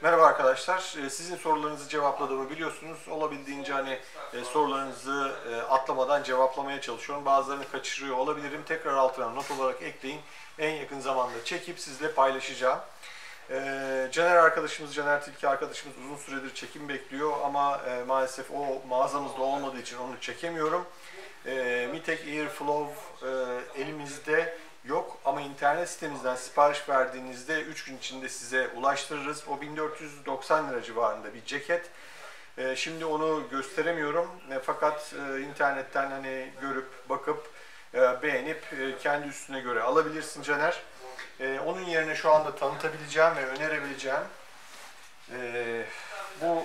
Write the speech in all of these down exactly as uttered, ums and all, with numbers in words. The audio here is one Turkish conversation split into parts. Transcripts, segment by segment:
Merhaba arkadaşlar. Ee, Sizin sorularınızı cevapladığımı biliyorsunuz. Olabildiğince hani e, sorularınızı e, atlamadan cevaplamaya çalışıyorum. Bazılarını kaçırıyor olabilirim. Tekrar altına not olarak ekleyin. En yakın zamanda çekip sizle paylaşacağım. Ee, Caner arkadaşımız, Caner Tilki arkadaşımız uzun süredir çekim bekliyor ama e, maalesef o mağazamızda olmadığı için onu çekemiyorum. E, Mitek Airflow e, elimizde yok ama internet sitemizden sipariş verdiğinizde üç gün içinde size ulaştırırız. O bin dört yüz doksan lira civarında bir ceket. E, şimdi onu gösteremiyorum e, fakat e, internetten hani görüp bakıp e, beğenip e, kendi üstüne göre alabilirsin Caner. E, onun yerine şu anda tanıtabileceğim ve önerebileceğim e, bu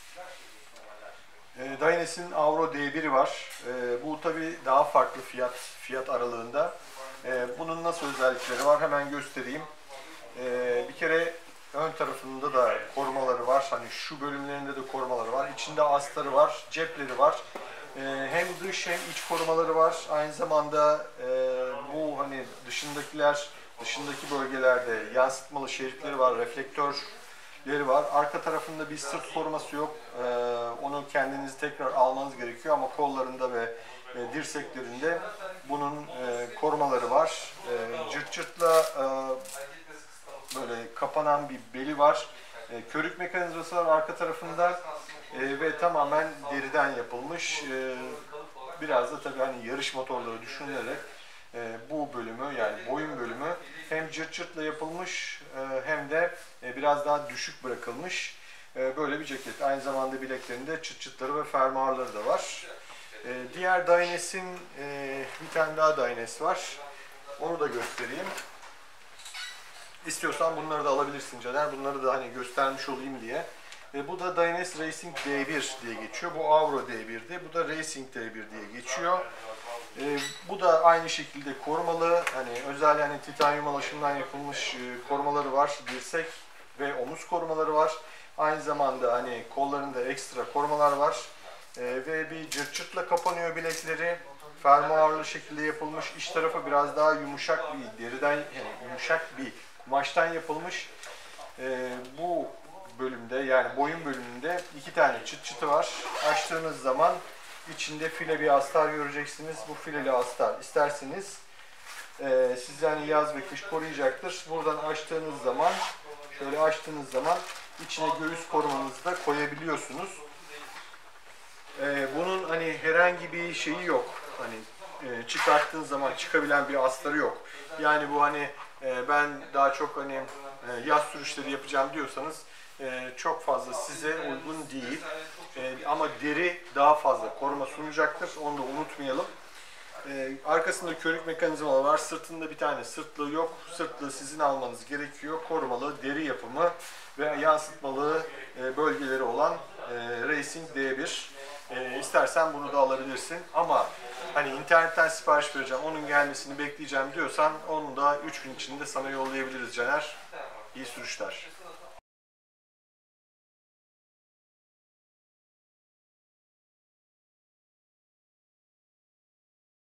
e, Dynasty'nin Avro D biri var. E, bu tabi daha farklı fiyat fiyat aralığında. E, bunun nasıl özellikleri var hemen göstereyim. E, bir kere ön tarafında da korumaları var. Hani şu bölümlerinde de korumaları var. İçinde astarı var, cepleri var. E, hem dış hem iç korumaları var. Aynı zamanda e, bu hani dışındakiler, dışındaki bölgelerde yansıtmalı şeritleri var, reflektörleri var. Arka tarafında bir sırt koruması yok. E, onu kendiniz tekrar almanız gerekiyor ama kollarında ve e, dirseklerinde bunun e, korumaları var. E, cırt cırtla e, böyle kapanan bir beli var. E, körük mekanizması var arka tarafında e, ve tamamen deriden yapılmış. E, biraz da tabii hani yarış motorları düşünülerek e, bu bölümü yani boyun bölümü hem cırt cırtla yapılmış e, hem de e, biraz daha düşük bırakılmış e, böyle bir ceket. Aynı zamanda bileklerinde çıt çıtları ve fermuarları da var. E, diğer Dynasty'nin e, bir tane daha Dynasty var. Onu da göstereyim. İstiyorsan bunları da alabilirsin Caner. Bunları da hani göstermiş olayım diye. E, bu da Dynasty Racing D bir diye geçiyor. Bu Avro D bir'di. Bu da Racing D bir diye geçiyor. E, bu da aynı şekilde korumalı. Hani özel yani titanyum alaşımdan yapılmış e, korumaları var. Dirsek ve omuz korumaları var. Aynı zamanda hani kollarında ekstra korumalar var. E, ve bir cırt cırtla kapanıyor bilekleri. Fermuarlı şekilde yapılmış. İç tarafı biraz daha yumuşak bir deriden yani yumuşak bir kumaştan yapılmış. E, bu bölümde yani boyun bölümünde iki tane çıt çıtı var. Açtığınız zaman içinde file bir astar göreceksiniz. Bu fileli astar isterseniz e, sizi hani yaz ve kış koruyacaktır. Buradan açtığınız zaman şöyle açtığınız zaman içine göğüs korumanızı da koyabiliyorsunuz. E, bunun hani herhangi bir şeyi yok. Hani e, çıkarttığın zaman çıkabilen bir astarı yok. Yani bu hani e, ben daha çok hani e, yaz sürüşleri yapacağım diyorsanız e, çok fazla size uygun değil. E, ama deri daha fazla koruma sunacaktır. Onu da unutmayalım. E, arkasında körük mekanizmaları var. Sırtında bir tane sırtlığı yok. Sırtlığı sizin almanız gerekiyor. Korumalı deri yapımı ve yansıtmalı e, bölgeleri olan e, Racing D bir. E, istersen bunu da alabilirsin. Ama hani internetten sipariş vereceğim, onun gelmesini bekleyeceğim diyorsan onu da üç gün içinde sana yollayabiliriz Caner. İyi sürüşler.